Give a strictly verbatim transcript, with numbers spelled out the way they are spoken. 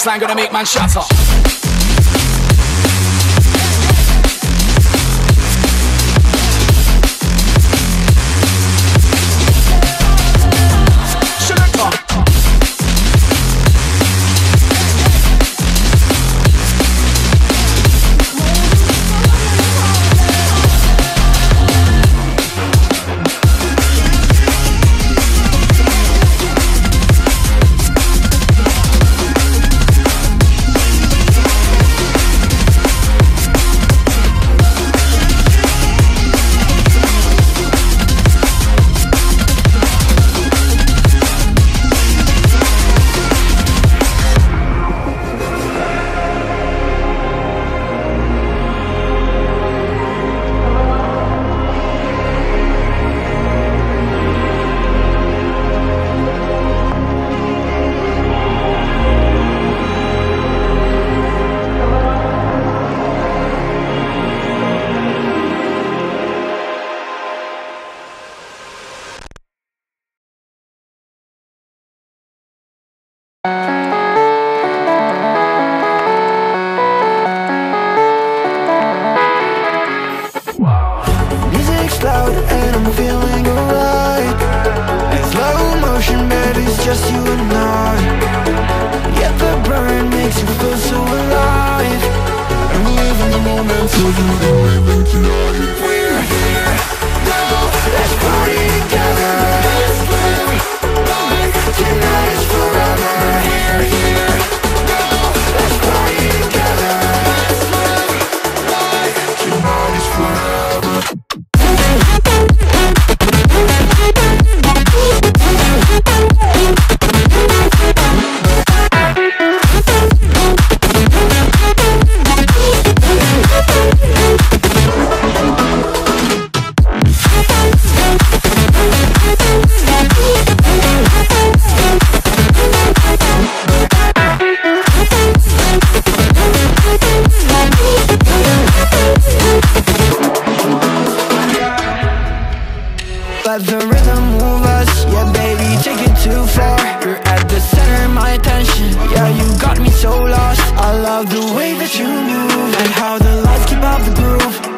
baseline gonna make man shatter. Music's loud and I'm feeling alright. It's slow motion, but it's just you and I. Yet the burn makes you feel so alive. I'm living the moment till you leave it tonight. We're here now, let's party together. Let's live like tonight is forever. We're here now, let's party together. Let's live like tonight is forever. Let the rhythm move us, yeah baby, take it too far. You're at the center of my attention, yeah you got me so lost. I love the way that you move and how the lights keep up the groove.